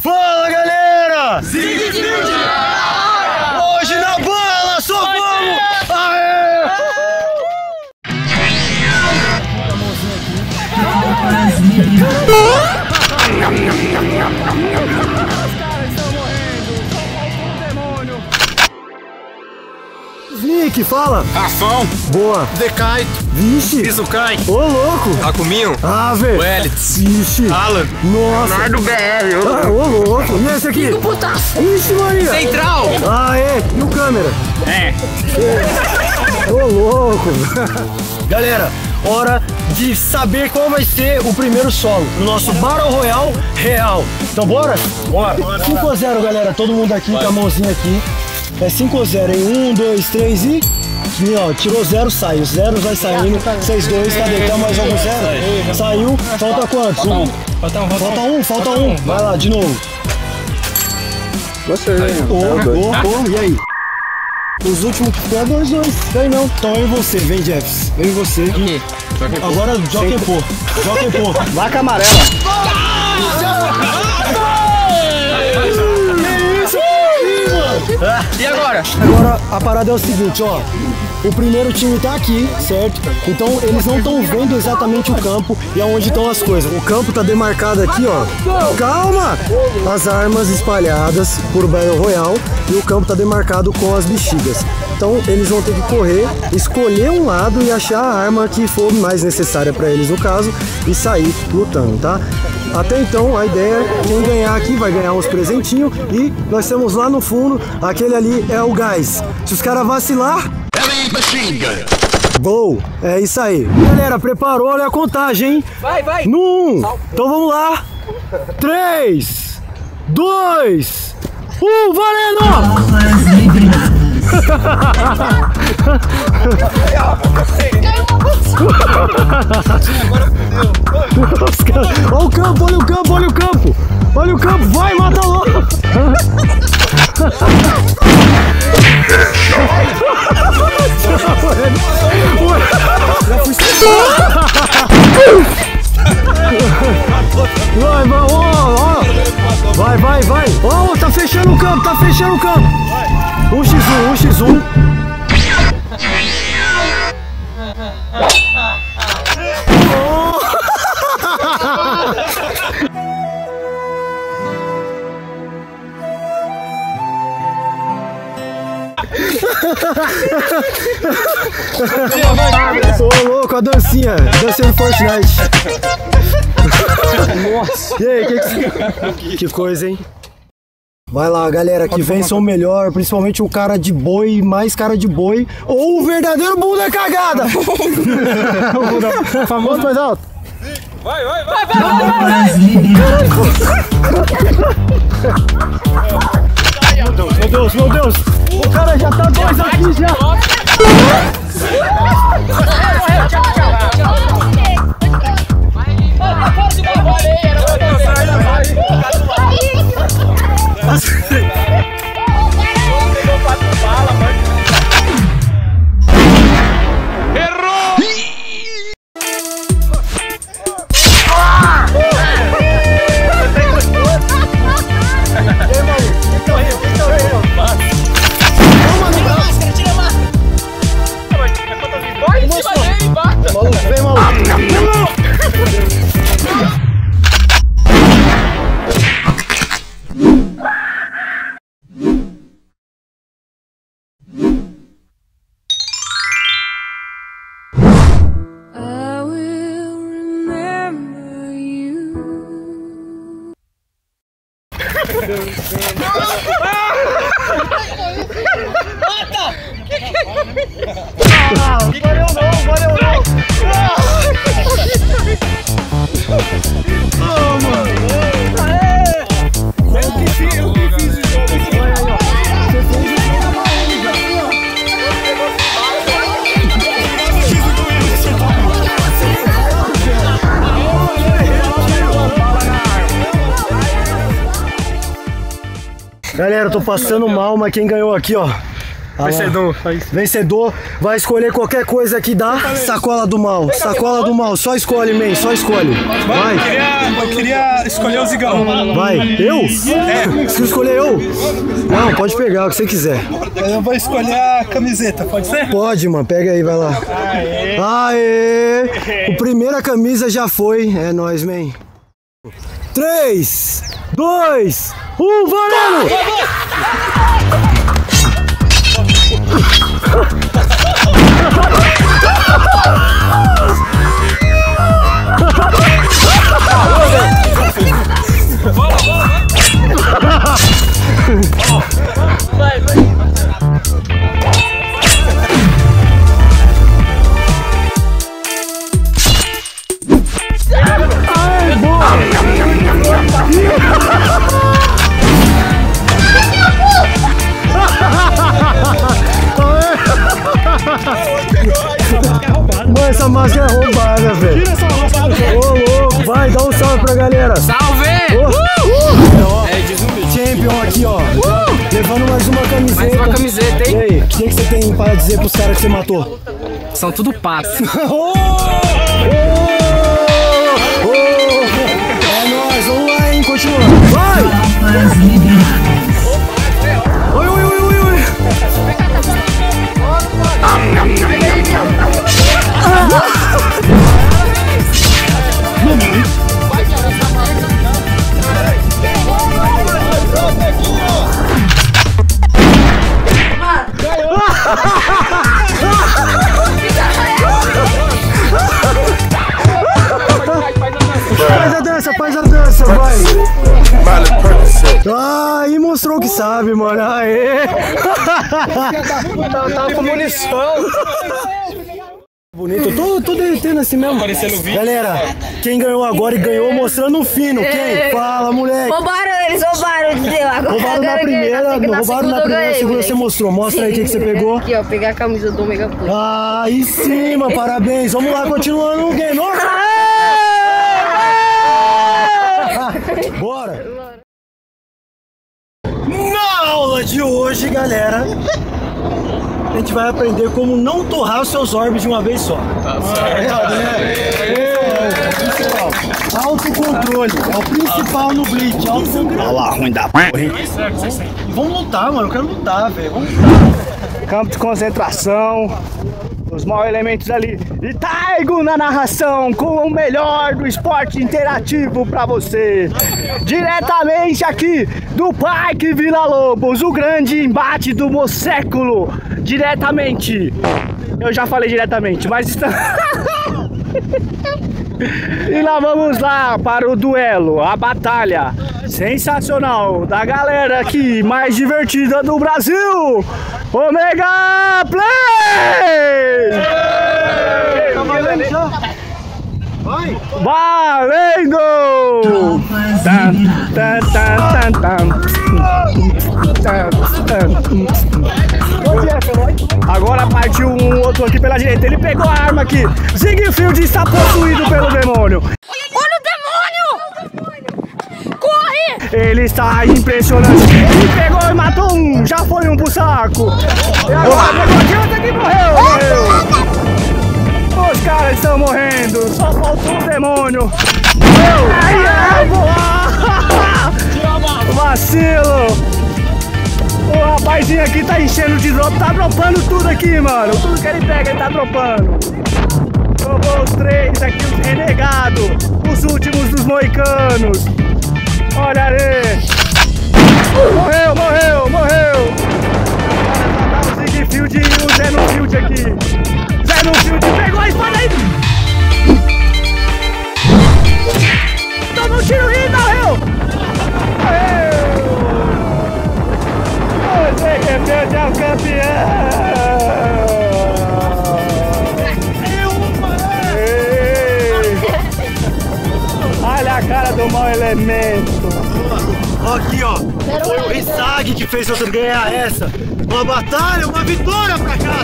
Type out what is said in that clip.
Fala, galera! Hoje na bala só vamos! Aê! Sneak, fala! Rafão! Boa! Decai! Vixe! Izukai! Ô, louco! Rakuminho! Ave! Wellits! Vixe! Alan! Nossa! Leonardo BR! Ah, ô, louco! E esse aqui? Vixe, Maria! Central! Ah, é! E o câmera? É! Ô, louco! Galera, hora de saber qual vai ser o primeiro solo no nosso Battle Royale real. Então bora? Bora! 5 a 0, galera. Todo mundo aqui com a mãozinha aqui. É 5 a 0, hein? 1, 2, 3 e ó, tirou 0, sai. Os zeros vai saindo. 6, 2, cadê? Tem mais algum 0? Saiu. Falta quantos? Falta um. Vai lá, de novo. Gostei, hein? E aí? Os últimos é 2-2. Tem não. Então eu e você, vem, Jeffs. Eu e você. Agora Jockey Pô. Vaca amarela. E agora? Agora a parada é o seguinte, ó. O primeiro time tá aqui, certo? Então eles não estão vendo exatamente o campo e aonde estão as coisas. O campo tá demarcado aqui, ó. Calma! As armas espalhadas por Battle Royale e o campo tá demarcado com as bexigas. Então eles vão ter que correr, escolher um lado e achar a arma que for mais necessária para eles no caso e sair lutando, tá? Até então a ideia é quem ganhar aqui vai ganhar uns presentinhos e nós temos lá no fundo, aquele ali é o gás. Se os caras vacilar... Boa! É isso aí. Galera, preparou? Olha a contagem, hein? Vai! No 1! Então vamos lá! 3, 2, 1, valendo! Olha o campo, olha o campo, vai, mata logo! Vai! Ó, tá fechando o campo! 1x1. Ô, louco, a dancinha do Fortnite. Nossa. E aí, que coisa, hein? Vai lá, galera, que vença o melhor, principalmente o cara de boi, mais cara de boi, ou o verdadeiro bunda cagada. Famoso mais alto. Vai! Meu Deus! O cara já tá 2 aqui já! Valeu não! Galera, eu tô passando mal, mas quem ganhou aqui, ó, Vencedor. Vencedor. Vai escolher qualquer coisa que dá. Sacola do mal. Sacola do mal. Só escolhe, man. Só escolhe. Vai. Eu queria escolher o Zigão. Vai. Eu? É. Se escolher eu? Não, pode pegar o que você quiser. Eu vou escolher a camiseta, pode ser? Pode, mano. Pega aí, vai lá. Aê! Aê! O primeira camisa já foi. É nóis, man. 3, 2, 1, valendo! Mano, essa máscara é roubada, velho. Tira essa máscara. Ô, louco. Vai, dá um salve pra galera. Salve! Champion aqui, ó. Levando mais uma camiseta. Mais uma camiseta, hein? E aí, o que você tem para dizer pros caras que você matou? São tudo patos. É nóis, vamos lá, hein? Continuando. Vai! Oi, oi, oi, oi, oi. Faz a dança, vai! Ah, e mostrou que sabe, mano. Aê! Tava com munição. Bonito, eu tô derretendo assim mesmo. Galera, quem ganhou agora e ganhou mostrando um fino. Quem? Fala, moleque. Roubaram, eles roubaram. Roubaram na primeira, roubaram na primeira, segunda você mostrou. Mostra aí o que você pegou. Aqui, ó, pegar a camisa do Omega Plus. Ah, aí sim, mano, parabéns. Vamos lá, continuando o game. Bora! Na aula de hoje, galera, a gente vai aprender como não torrar os seus orbes de uma vez só. Tá certo, né? É o principal. Autocontrole. É o principal no Bleach. Olha lá, ruim da porra, hein? Vamos lutar, mano. Eu quero lutar, velho. Vamos lutar. Campo de concentração. Os maus elementos ali. E Taigo na narração com o melhor do esporte interativo pra você. Diretamente aqui do Parque Vila Lobos, o grande embate do século. Diretamente. Eu já falei diretamente, mas estamos... E lá vamos lá para o duelo, a batalha sensacional da galera aqui mais divertida do Brasil, Omega Play! Tá valendo já? Vai! Valendo! Agora partiu um outro aqui pela direita. Ele pegou a arma aqui. Siegfried está possuído pelo demônio. Olha o demônio! Corre! Ele está impressionante. Ele pegou e matou um. Já foi um pro saco. E agora pegou aqui outro que morreu. Os caras estão morrendo. Só faltou o demônio. Vacilo. O rapazinho aqui tá enchendo de drop, tá dropando tudo aqui, mano. Tudo que ele pega, ele tá dropando. Tomou os três aqui, os renegados. Os últimos dos moicanos. Olha ali. Morreu, morreu, morreu. Agora só tá o Siegfried e o Zé no Field aqui. Zé no Field pegou a espada aí. Toma um tiro e morreu. Morreu. Você que perde é o campeão! Olha a cara do mau elemento! Aqui, ó! Foi o Rizag que fez outro ganhar essa! Uma batalha, uma vitória pra casa!